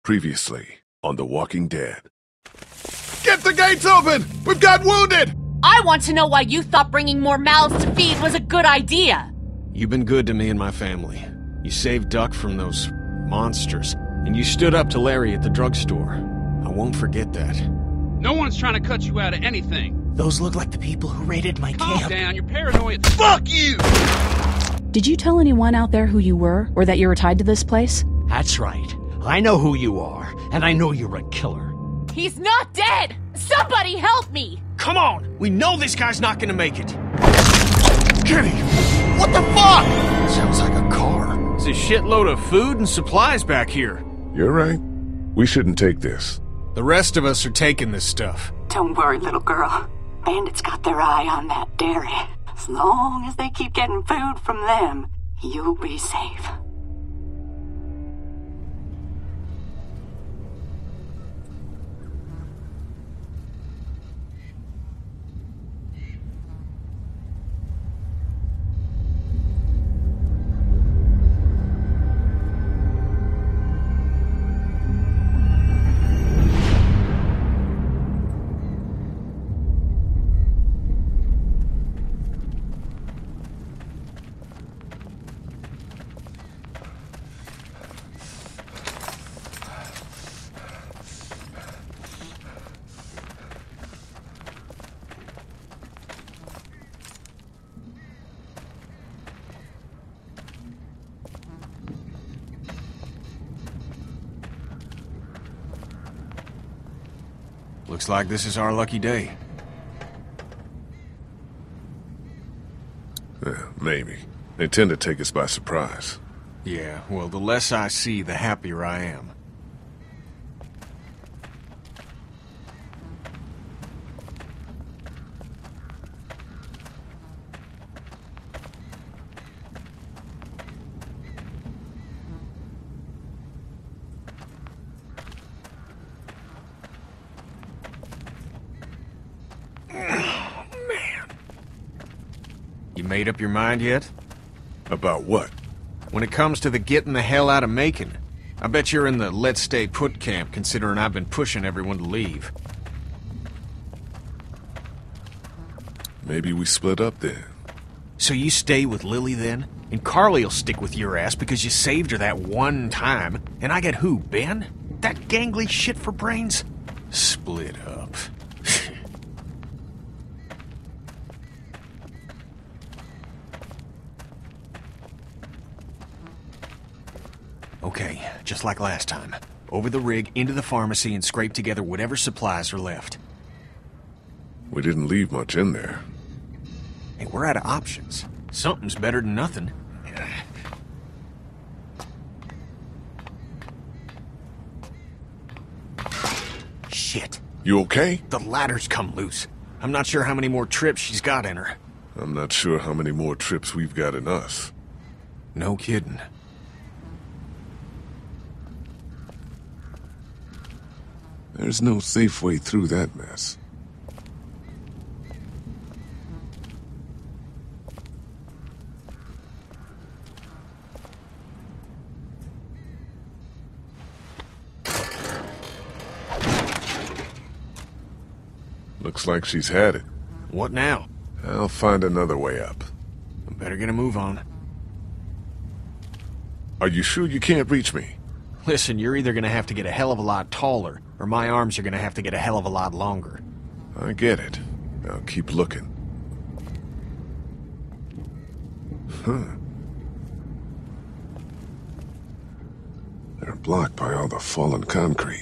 Previously on The Walking Dead. Get the gates open! We've got wounded! I want to know why you thought bringing more mouths to feed was a good idea. You've been good to me and my family. You saved Duck from those monsters, and you stood up to Larry at the drugstore. I won't forget that. No one's trying to cut you out of anything. Those look like the people who raided my Calm camp. down, you're paranoid. Fuck you! Did you tell anyone out there who you were, or that you were tied to this place? That's right. I know who you are, and I know you're a killer. He's not dead! Somebody help me! Come on! We know this guy's not gonna make it! Kenny! What the fuck? Sounds like a car. There's a shitload of food and supplies back here. You're right. We shouldn't take this. The rest of us are taking this stuff. Don't worry, little girl. Bandits got their eye on that dairy. As long as they keep getting food from them, you'll be safe. Looks like this is our lucky day. Maybe. They tend to take us by surprise. Yeah, well, the less I see, the happier I am. You made up your mind yet? About what? When it comes to the getting the hell out of Macon, I bet you're in the let's stay put camp, considering I've been pushing everyone to leave. Maybe we split up then. So you stay with Lily then? And Carly'll stick with your ass because you saved her that one time. And I get who, Ben? That gangly shit for brains? Split up. Okay, just like last time. Over the rig, into the pharmacy, and scrape together whatever supplies are left. We didn't leave much in there. Hey, we're out of options. Something's better than nothing. Shit. You okay? The ladder's come loose. I'm not sure how many more trips she's got in her. I'm not sure how many more trips we've got in us. No kidding. There's no safe way through that mess. Looks like she's had it. What now? I'll find another way up. I better get a move on. Are you sure you can't reach me? Listen, you're either gonna have to get a hell of a lot taller, or my arms are gonna have to get a hell of a lot longer. I get it. I'll keep looking. They're blocked by all the fallen concrete.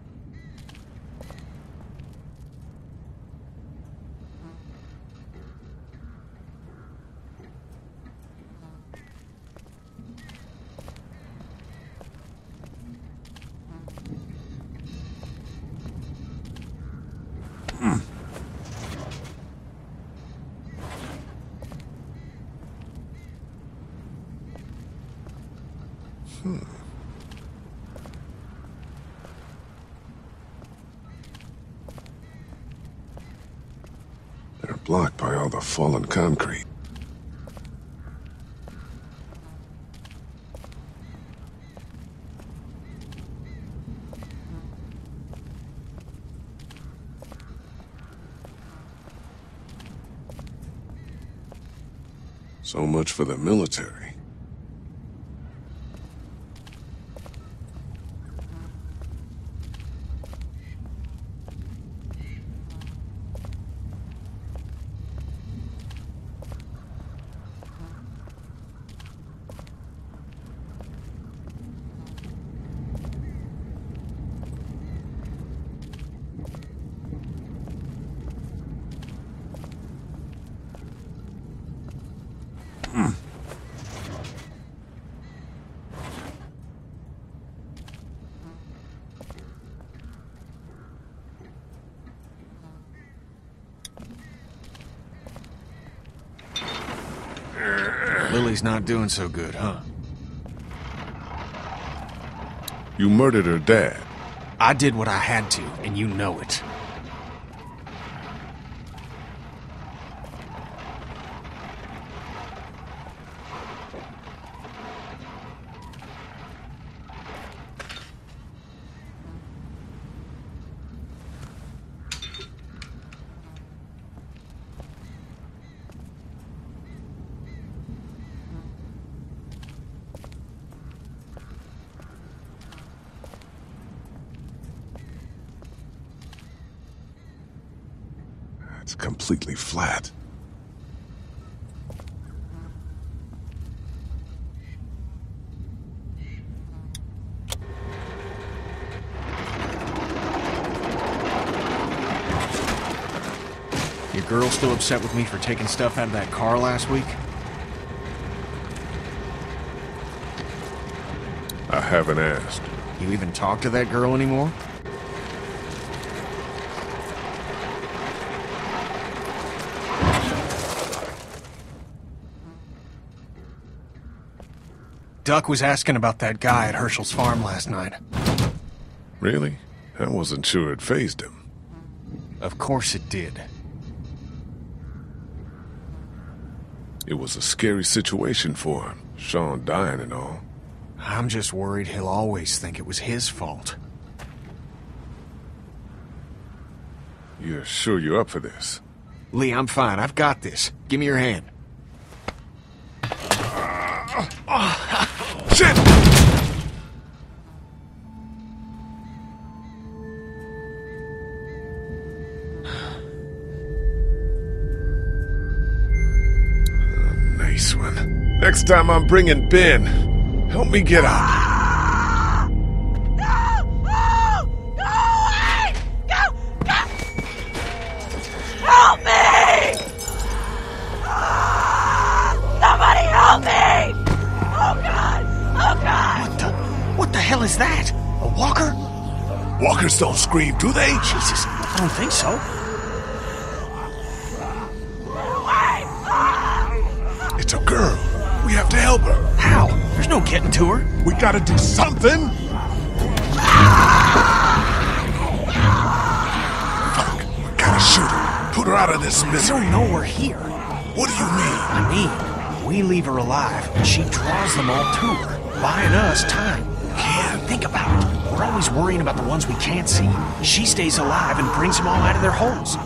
They're blocked by all the fallen concrete. So much for the military. Lily's not doing so good, huh? You murdered her dad. I did what I had to, and you know it. It's completely flat. Your girl still upset with me for taking stuff out of that car last week? I haven't asked. You even talk to that girl anymore? Duck was asking about that guy at Herschel's farm last night. Really? I wasn't sure it fazed him. Of course it did. It was a scary situation for him, Sean dying and all. I'm just worried he'll always think it was his fault. You're sure you're up for this? Lee, I'm fine. I've got this. Give me your hand. Shit! Nice one. Next time I'm bringing Ben. Help me get out. Help me! Somebody help me! Oh God! Oh God! What the hell is that? A walker? Walkers don't scream, do they? Jesus, I don't think so. It's a girl. We have to help her. How? There's no getting to her. We gotta do something. Fuck. We gotta shoot her. Put her out of this I misery. don't know we're here. What do you mean? I mean, we leave her alive, and she draws them all to her, buying us time. Yeah, think about it. We're always worrying about the ones we can't see. She stays alive and brings them all out of their holes.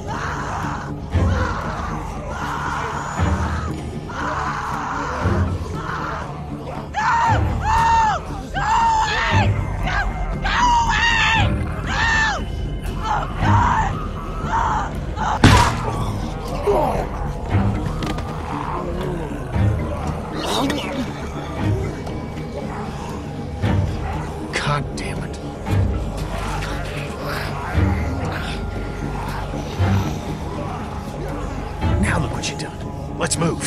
God damn it. Now look what you've done. Let's move.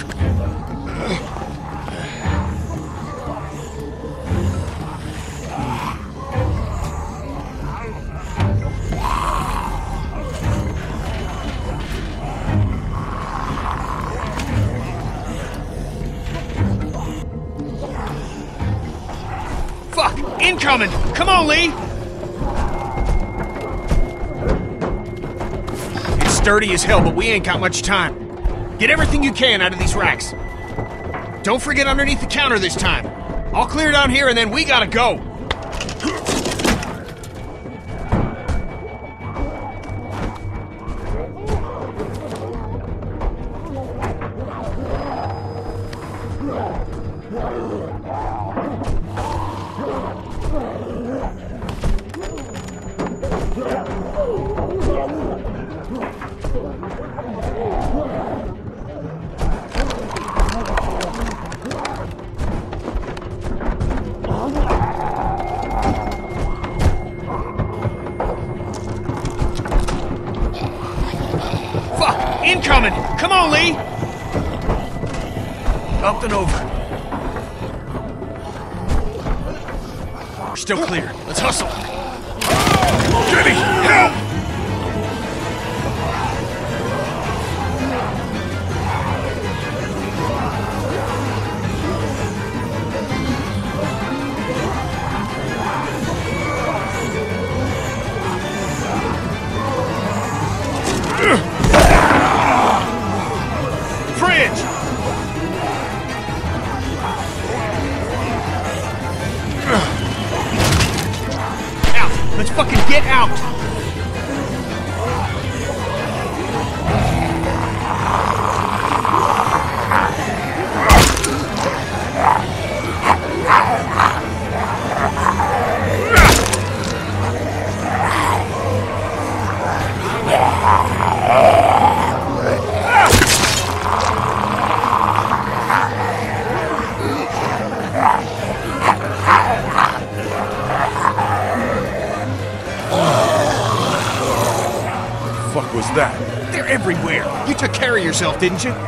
Fuck! Incoming! Come on, Lee! It's sturdy as hell, but we ain't got much time. Get everything you can out of these racks. Don't forget underneath the counter this time. I'll clear down here and then we gotta go. Come on, Lee! Up and over. We're still clear. Let's hustle. Jenny, help! Fridge! Out! Let's fucking get out! Fuck was that? They're everywhere! You took care of yourself, didn't you?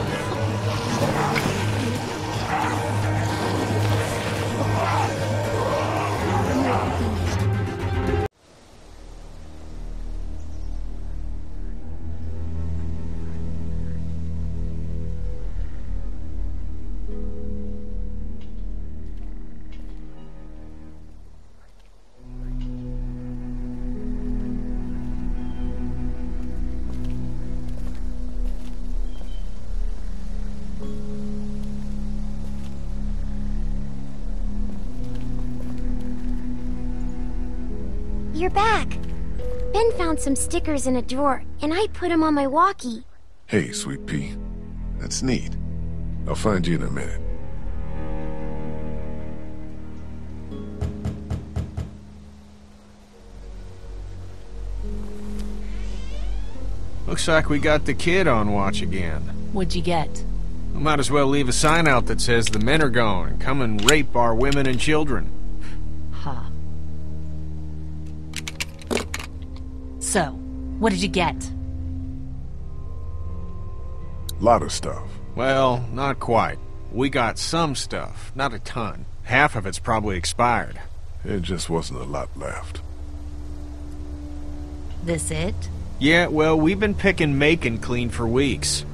You're back. Ben found some stickers in a drawer, and I put them on my walkie. Hey, Sweet Pea. That's neat. I'll find you in a minute. Looks like we got the kid on watch again. What'd you get? We might as well leave a sign out that says the men are gone and come and rape our women and children. Huh. So, what did you get? Lot of stuff. Well, not quite. We got some stuff, not a ton. Half of it's probably expired. There just wasn't a lot left. This it? Yeah, well, we've been picking Macon clean for weeks.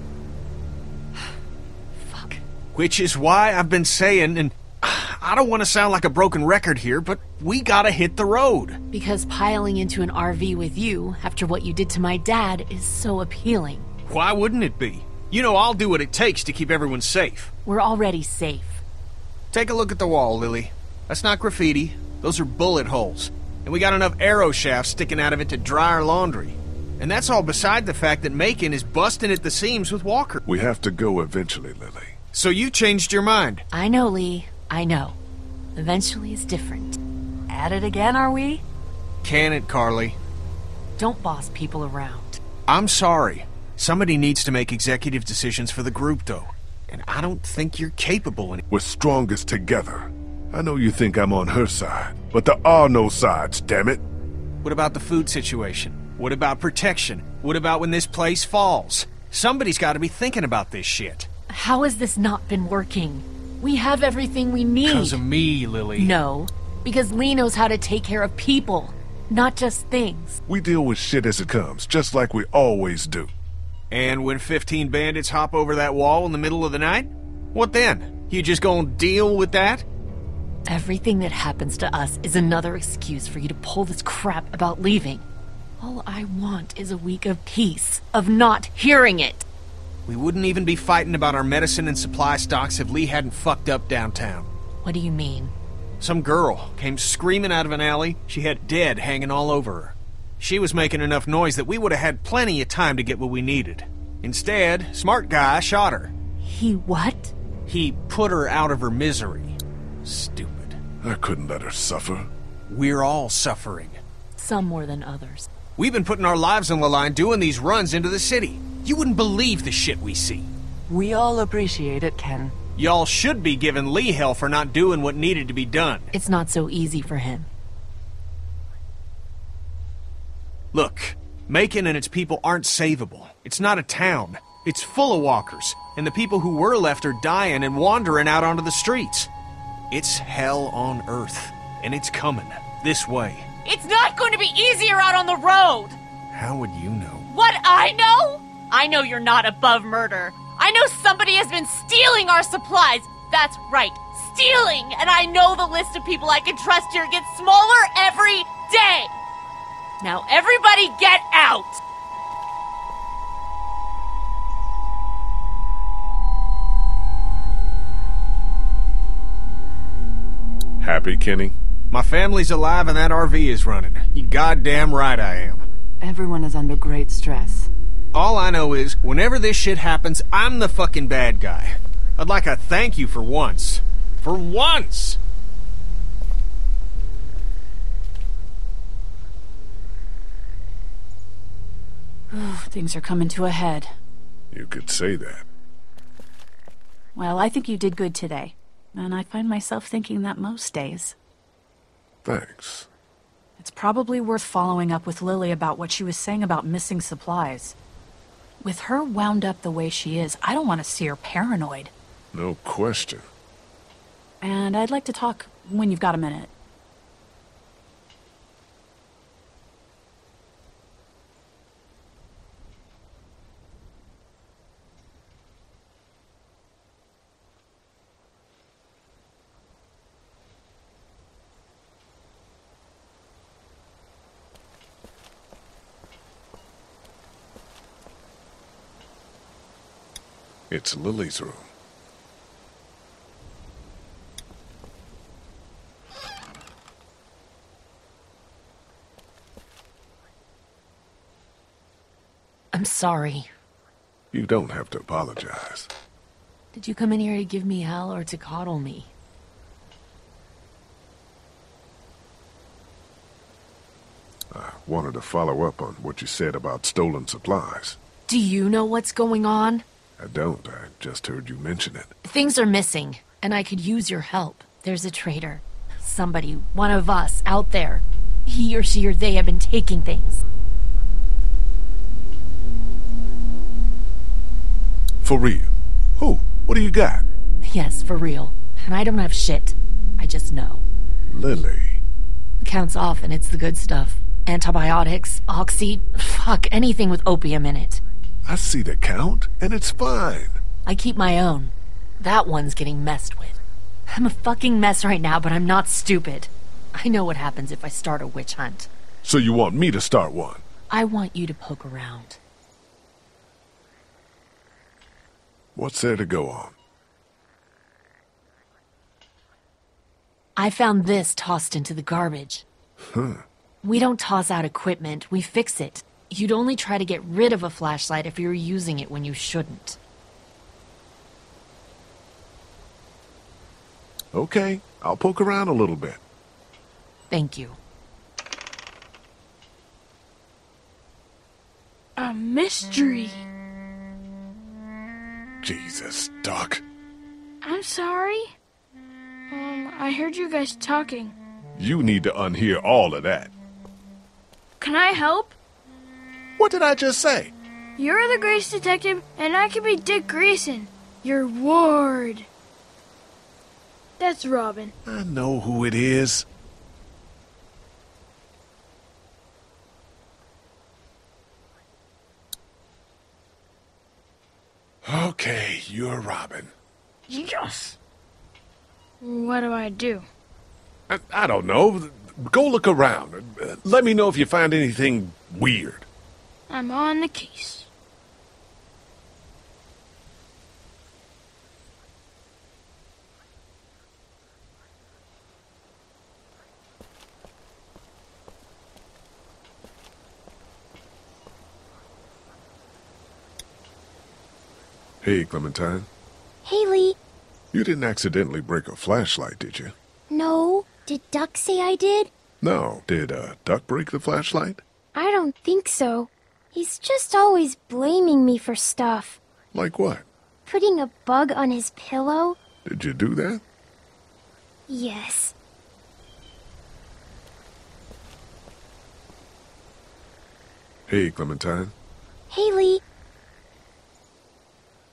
Fuck. Which is why I've been saying, and I don't want to sound like a broken record here, but we gotta hit the road. Because piling into an RV with you, after what you did to my dad, is so appealing. Why wouldn't it be? You know I'll do what it takes to keep everyone safe. We're already safe. Take a look at the wall, Lily. That's not graffiti. Those are bullet holes. And we got enough arrow shafts sticking out of it to dry our laundry. And that's all beside the fact that Macon is busting at the seams with Walker. We have to go eventually, Lily. So you changed your mind? I know, Lee. I know. Eventually is different. At it again, are we? Can it, Carly? Don't boss people around. I'm sorry. Somebody needs to make executive decisions for the group, though. And I don't think you're capable in it. We're strongest together. I know you think I'm on her side, but there are no sides, damn it. What about the food situation? What about protection? What about when this place falls? Somebody's got to be thinking about this shit. How has this not been working? We have everything we need. Because of me, Lily. No, because Lee knows how to take care of people, not just things. We deal with shit as it comes, just like we always do. And when 15 bandits hop over that wall in the middle of the night? What then? You just gonna deal with that? Everything that happens to us is another excuse for you to pull this crap about leaving. All I want is a week of peace, of not hearing it. We wouldn't even be fighting about our medicine and supply stocks if Lee hadn't fucked up downtown. What do you mean? Some girl came screaming out of an alley. She had dead hanging all over her. She was making enough noise that we would have had plenty of time to get what we needed. Instead, smart guy shot her. He what? He put her out of her misery. Stupid. I couldn't let her suffer. We're all suffering. Some more than others. We've been putting our lives on the line doing these runs into the city. You wouldn't believe the shit we see. We all appreciate it, Ken. Y'all should be giving Lee hell for not doing what needed to be done. It's not so easy for him. Look, Macon and its people aren't savable. It's not a town. It's full of walkers, and the people who were left are dying and wandering out onto the streets. It's hell on Earth, and it's coming this way. It's not going to be easier out on the road! How would you know? What I know? I know you're not above murder. I know somebody has been stealing our supplies. That's right, stealing! And I know the list of people I can trust here gets smaller every day! Now everybody get out! Happy, Kenny? My family's alive and that RV is running. You goddamn right I am. Everyone is under great stress. All I know is, whenever this shit happens, I'm the fucking bad guy. I'd like a thank you for once. For once! Things are coming to a head. You could say that. Well, I think you did good today. And I find myself thinking that most days. Thanks. It's probably worth following up with Lily about what she was saying about missing supplies. With her wound up the way she is, I don't want to see her paranoid. No question. And I'd like to talk when you've got a minute. It's Lily's room. I'm sorry. You don't have to apologize. Did you come in here to give me hell or to coddle me? I wanted to follow up on what you said about stolen supplies. Do you know what's going on? I don't. I just heard you mention it. Things are missing, and I could use your help. There's a traitor. Somebody, one of us, out there. He or she or they have been taking things. For real? Who? What do you got? Yes, for real. And I don't have shit. I just know. Lily. The count's off, and it's the good stuff. Antibiotics, oxy, fuck, anything with opium in it. I see the count, and it's fine. I keep my own. That one's getting messed with. I'm a fucking mess right now, but I'm not stupid. I know what happens if I start a witch hunt. So you want me to start one? I want you to poke around. What's there to go on? I found this tossed into the garbage. We don't toss out equipment, we fix it. You'd only try to get rid of a flashlight if you were using it when you shouldn't. Okay, I'll poke around a little bit. Thank you. A mystery. Jesus, Doc. I'm sorry. I heard you guys talking. You need to unhear all of that. Can I help? What did I just say? You're the Grace Detective, and I can be Dick Grayson, your ward. That's Robin. I know who it is. Okay, you're Robin. Yes. What do I do? I don't know. Go look around. Let me know if you find anything weird. I'm on the case. Hey, Clementine. Haley. You didn't accidentally break a flashlight, did you? No. Did Duck say I did? No. Did Duck break the flashlight? I don't think so. He's just always blaming me for stuff. Like what? Putting a bug on his pillow? Did you do that? Yes. Hey, Clementine. Haley.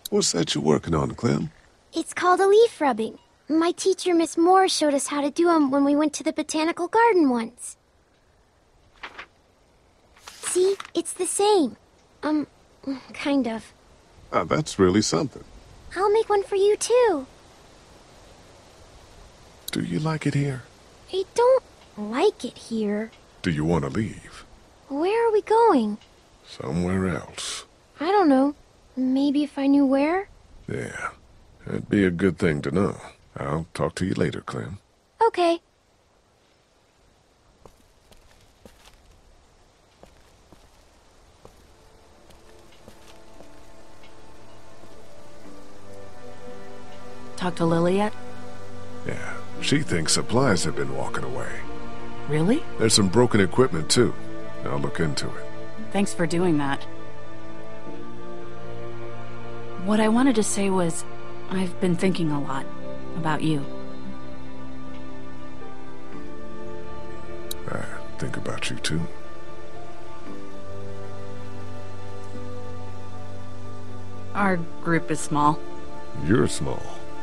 What's that you're working on, Clem? It's called a leaf rubbing. My teacher, Miss Moore, showed us how to do them when we went to the botanical garden once. See? It's the same. Kind of. That's really something. I'll make one for you, too. Do you like it here? I don't like it here. Do you want to leave? Where are we going? Somewhere else. I don't know. Maybe if I knew where? Yeah, that'd be a good thing to know. I'll talk to you later, Clem. Okay. Talk to Lily yet? Yeah, she thinks supplies have been walking away. Really? There's some broken equipment, too. I'll look into it. Thanks for doing that. What I wanted to say was, I've been thinking a lot about you. I think about you, too. Our group is small. You're small.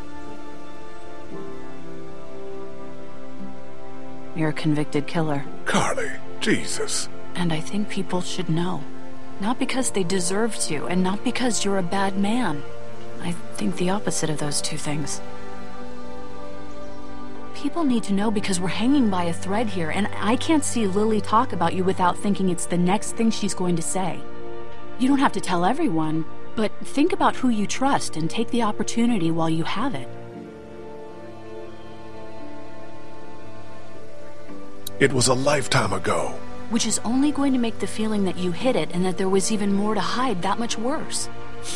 You're a convicted killer. Carley, Jesus. And I think people should know. Not because they deserve to, and not because you're a bad man. I think the opposite of those two things. People need to know because we're hanging by a thread here, and I can't see Lily talk about you without thinking it's the next thing she's going to say. You don't have to tell everyone, but think about who you trust and take the opportunity while you have it. It was a lifetime ago. Which is only going to make the feeling that you hid it and that there was even more to hide that much worse.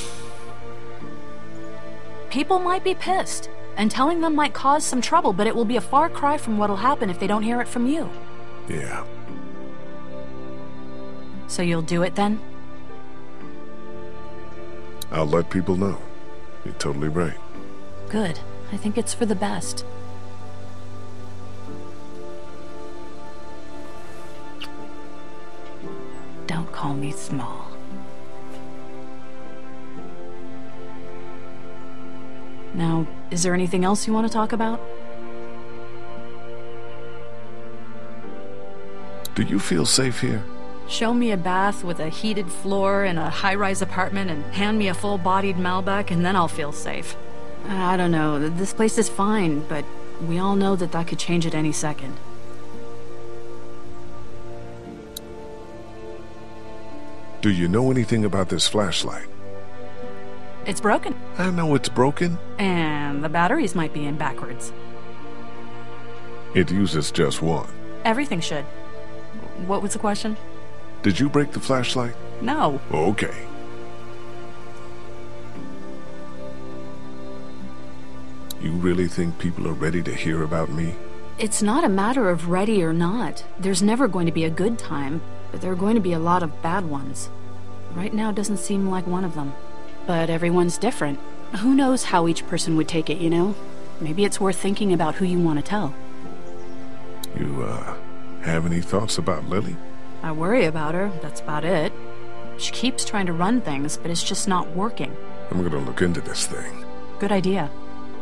People might be pissed, and telling them might cause some trouble, but it will be a far cry from what'll happen if they don't hear it from you. Yeah. So you'll do it then? I'll let people know. You're totally right. Good. I think it's for the best. Don't call me small. Now, is there anything else you want to talk about? Do you feel safe here? Show me a bath with a heated floor in a high-rise apartment and hand me a full-bodied Malbec and then I'll feel safe. I don't know, this place is fine, but we all know that could change at any second. Do you know anything about this flashlight? It's broken. I know it's broken. And the batteries might be in backwards. It uses just one. Everything should. What was the question? Did you break the flashlight? No. Okay. You really think people are ready to hear about me? It's not a matter of ready or not. There's never going to be a good time, but there are going to be a lot of bad ones. Right now doesn't seem like one of them. But everyone's different. Who knows how each person would take it, you know? Maybe it's worth thinking about who you want to tell. You, have any thoughts about Lily? I worry about her, that's about it. She keeps trying to run things, but it's just not working. I'm gonna look into this thing. Good idea.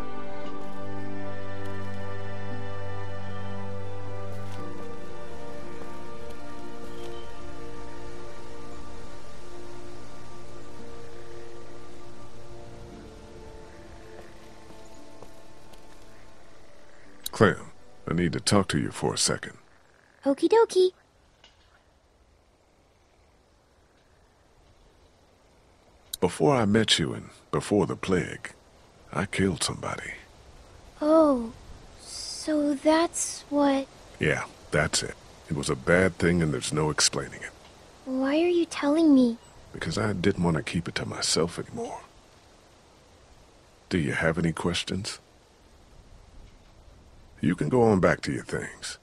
Clem, I need to talk to you for a second. Okie dokie. Before I met you and before the plague, I killed somebody. Oh, so that's what... Yeah, that's it. It was a bad thing and there's no explaining it. Why are you telling me? Because I didn't want to keep it to myself anymore. Do you have any questions? You can go on back to your things.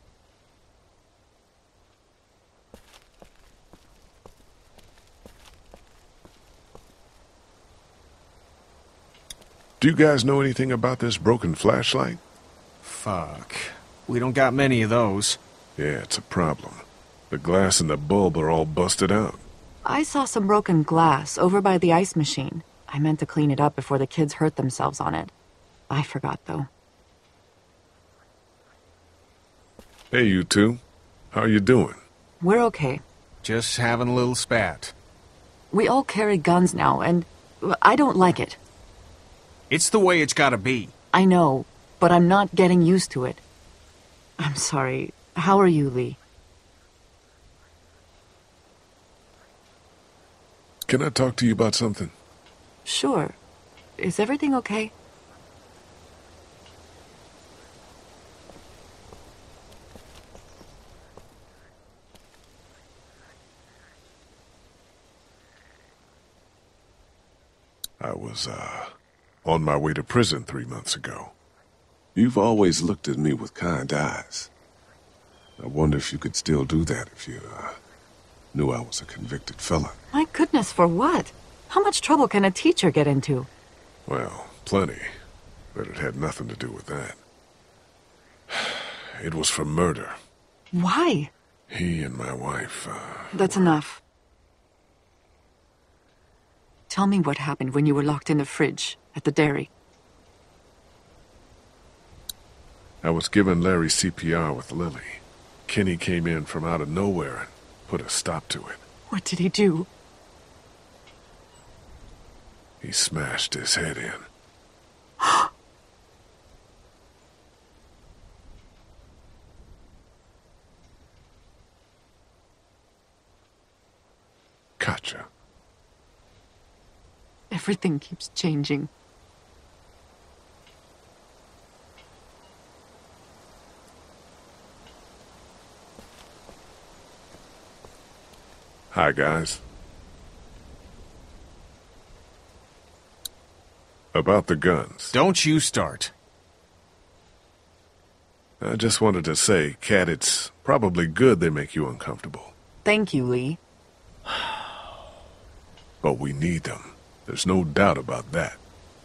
Do you guys know anything about this broken flashlight? Fuck. We don't got many of those. Yeah, it's a problem. The glass and the bulb are all busted out. I saw some broken glass over by the ice machine. I meant to clean it up before the kids hurt themselves on it. I forgot, though. Hey, you two. How you doing? We're okay. Just having a little spat. We all carry guns now, and I don't like it. It's the way it's gotta be. I know, but I'm not getting used to it. I'm sorry. How are you, Lee? Can I talk to you about something? Sure. Is everything okay? I was, on my way to prison 3 months ago. You've always looked at me with kind eyes. I wonder if you could still do that if you, knew I was a convicted felon. My goodness, for what? How much trouble can a teacher get into? Well, plenty. But it had nothing to do with that. It was for murder. Why? He and my wife, That's enough. Tell me what happened when you were locked in the fridge at the dairy. I was giving Larry CPR with Lily. Kenny came in from out of nowhere and put a stop to it. What did he do? He smashed his head in. Katjaa. Everything keeps changing. Hi, guys. About the guns. Don't you start. I just wanted to say, Kat, it's probably good they make you uncomfortable. Thank you, Lee. But we need them. There's no doubt about that.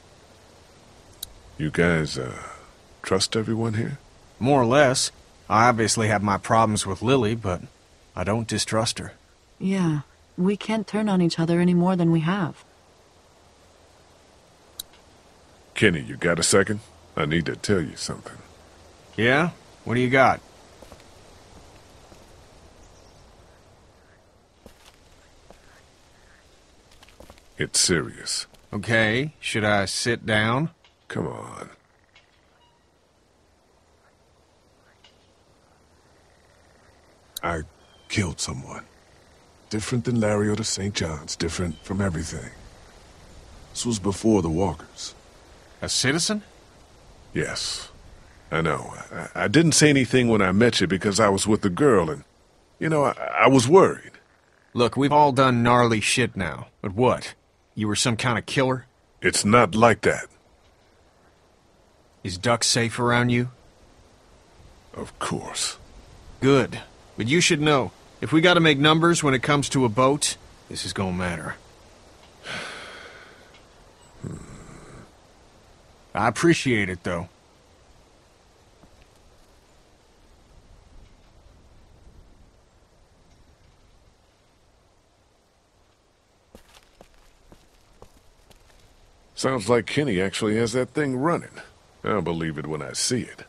You guys, trust everyone here? More or less. I obviously have my problems with Lily, but I don't distrust her. Yeah, we can't turn on each other any more than we have. Kenny, you got a second? I need to tell you something. Yeah? What do you got? It's serious. Okay, should I sit down? Come on. I killed someone. Different than Larry or the St. John's. Different from everything. This was before the Walkers. A citizen? Yes. I know. I didn't say anything when I met you because I was with the girl and, you know, I was worried. Look, we've all done gnarly shit now. But what? You were some kind of killer? It's not like that. Is Duck safe around you? Of course. Good. But you should know, if we gotta make numbers when it comes to a boat, this is gonna matter. I appreciate it, though. Sounds like Kenny actually has that thing running. I'll believe it when I see it.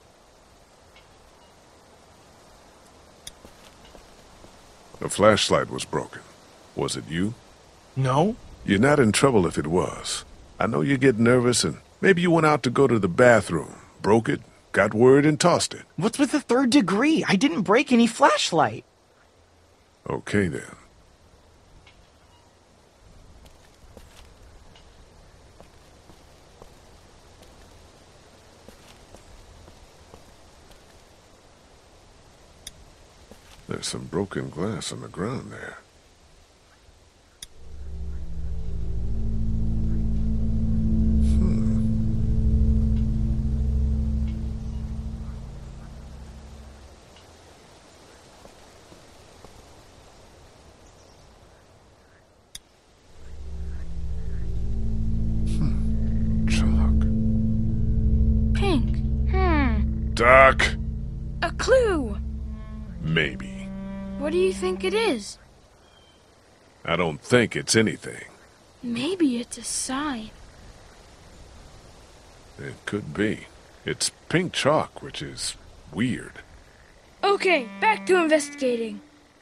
The flashlight was broken. Was it you? No. You're not in trouble if it was. I know you get nervous and maybe you went out to go to the bathroom, broke it, got word and tossed it. What's with the third degree? I didn't break any flashlight. Okay then. There's some broken glass on the ground there. Pink. Doc! A clue. Maybe. What do you think it is? I don't think it's anything. Maybe it's a sign. It could be. It's pink chalk, which is weird. Okay, back to investigating.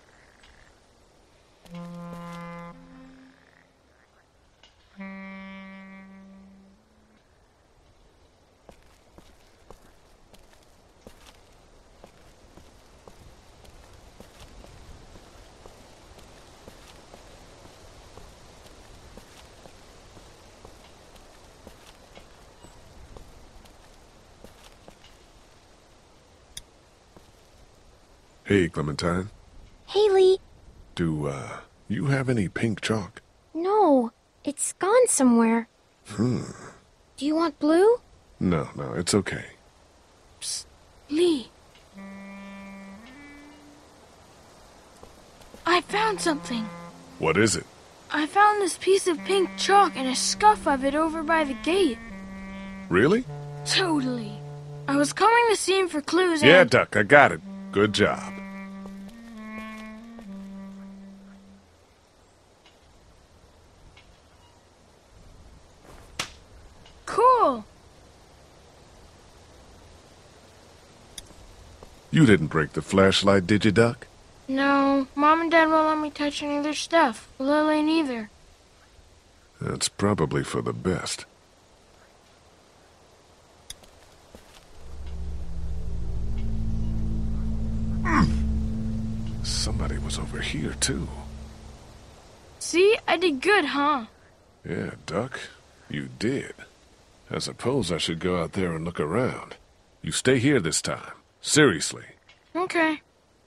Hey, Clementine. Haley. Do, you have any pink chalk? No, it's gone somewhere. Do you want blue? No, it's okay. Psst, Lee. I found something. What is it? I found this piece of pink chalk and a scuff of it over by the gate. Really? Totally. I was combing the scene for clues Yeah, and... Duck, I got it. Good job. Cool. You didn't break the flashlight, did you, Duck? No, Mom and Dad won't let me touch any of their stuff. Lily neither. That's probably for the best. Somebody was over here, too. See? I did good, huh? Yeah, Duck, you did. I suppose I should go out there and look around. You stay here this time. Seriously. Okay.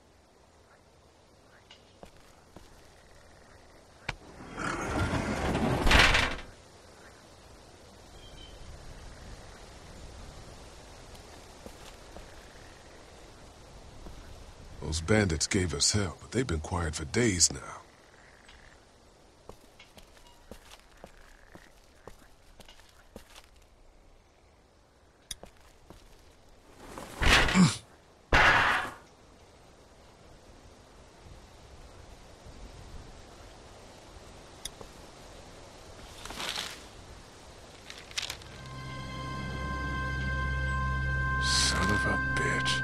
Those bandits gave us hell, but they've been quiet for days now. Son of a bitch.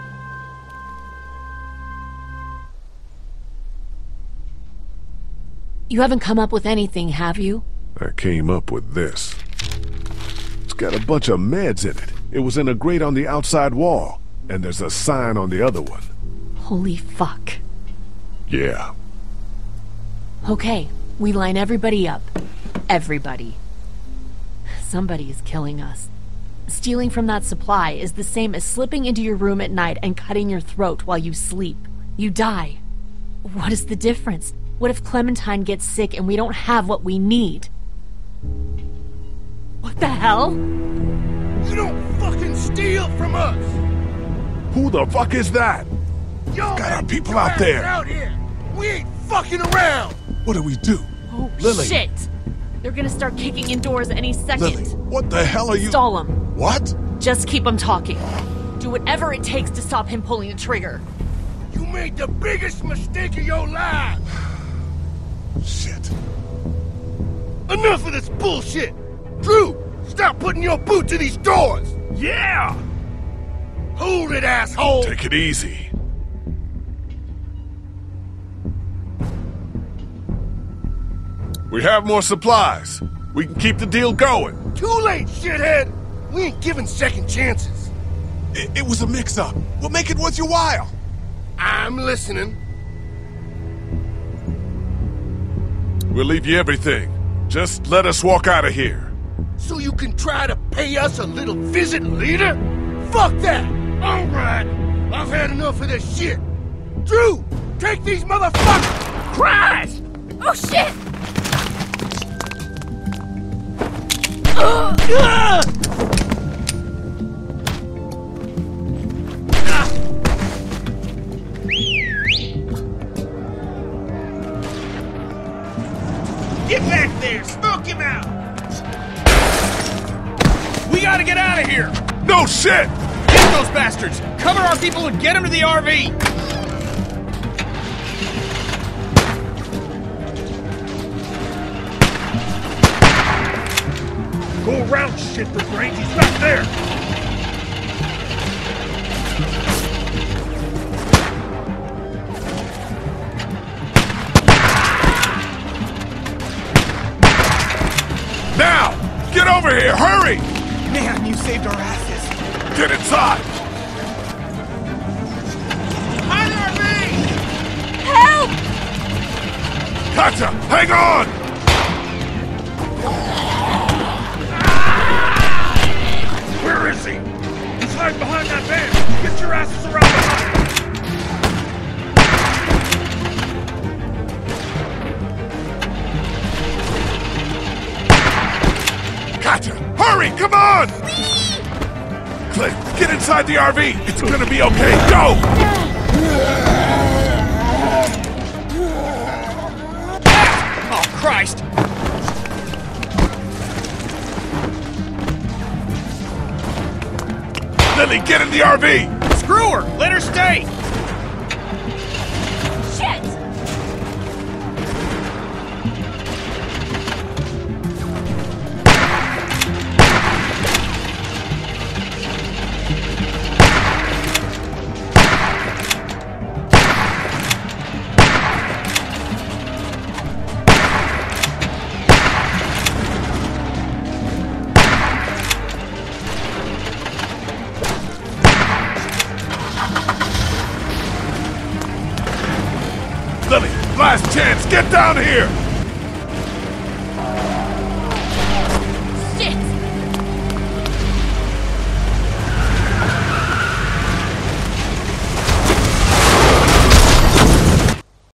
You haven't come up with anything, have you? I came up with this. It's got a bunch of meds in it. It was in a grate on the outside wall, and there's a sign on the other one. Holy fuck. Yeah. Okay, we line everybody up. Everybody. Somebody is killing us. Stealing from that supply is the same as slipping into your room at night and cutting your throat while you sleep. You die. What is the difference? What if Clementine gets sick and we don't have what we need? What the hell? You don't fucking steal from us! Who the fuck is that? Yo, got our people out there! Out here. We ain't fucking around! What do we do? Oh, Lily. shit! They're gonna start kicking in doors any second. Lily, what the hell are you— Stall him. What? Just keep him talking. Do whatever it takes to stop him pulling the trigger. You made the biggest mistake of your life! Shit. Enough of this bullshit! Drew, stop putting your boot to these doors! Yeah! Hold it, asshole! Take it easy. We have more supplies. We can keep the deal going. Too late, shithead! We ain't giving second chances. It was a mix-up. We'll make it worth your while. I'm listening. We'll leave you everything. Just let us walk out of here. So you can try to pay us a little visit, leader? Fuck that! Alright, I've had enough of this shit. Drew, take these motherfuckers! Christ! Oh shit! Get back there! Smoke him out! We gotta get out of here! No shit! Get those bastards! Cover our people and get them to the RV! Go around, shit for brains. He's back there. Now! Get over here! Hurry! Man, you saved our asses. Get inside! Help! Katya, hang on! Where is he? He's hiding behind that van. Get your asses around behind. Katya, hurry! Come on! Cliff, get inside the RV! It's gonna be okay! Go! Oh, Christ! Lily, get in the RV! Screw her! Let her stay! Shit! Lily, last chance! Get down here!